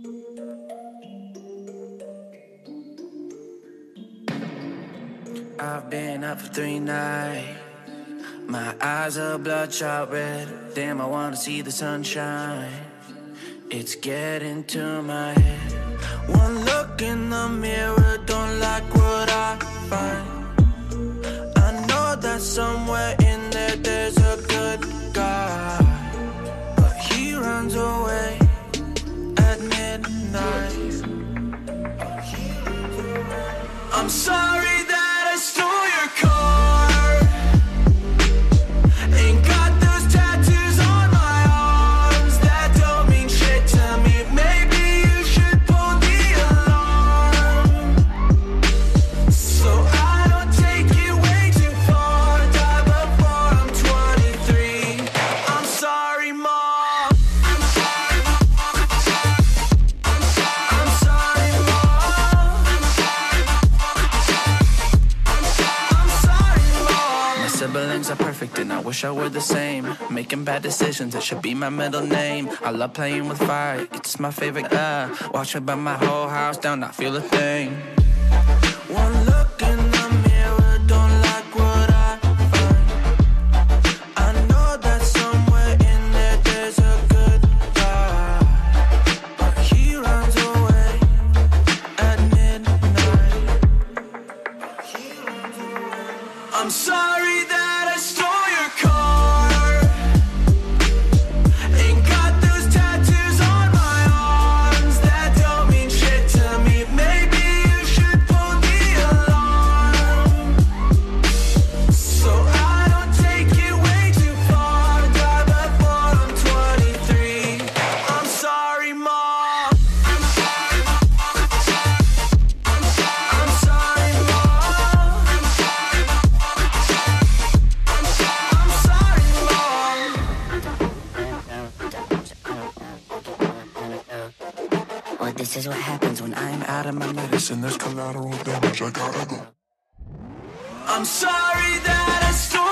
I've been up for 3 nights. My eyes are bloodshot red. Damn, I wanna see the sunshine. It's getting to my head. One look in the mirror, don't like what I find. I know that somewhere in there there's a good guy, but he runs away at midnight. I'm sorry that I stole your car. Ain't got those tattoos on my arms that don't mean shit to me. Maybe you should pull the alarm, so I don't take it way too far. Die before I'm 23. I'm sorry, Mom. I'm sorry, Mom. I'm sorry, Mom. My siblings are perfect and I wish I were the same. Making bad decisions, it should be my middle name. I love playing with fire, it's my favorite. Watch me burn my whole house down, not feel a thing. One look in the mirror, don't like what I find. I know that somewhere in there there's a good guy, but he runs away at midnight. I'm sorry that I stole your car. Ain't got those tattoos on my arms that don't mean shit to me. Maybe you should pull the alarm, so I don't take it way too far. Die before I'm 23. I'm sorry, Mom. I'm sorry, Mom. I'm sorry, Mom. I'm sorry, Mom. Well, this is what happens when I'm out of my medicine. There's collateral damage, I gotta go. I'm sorry that I stole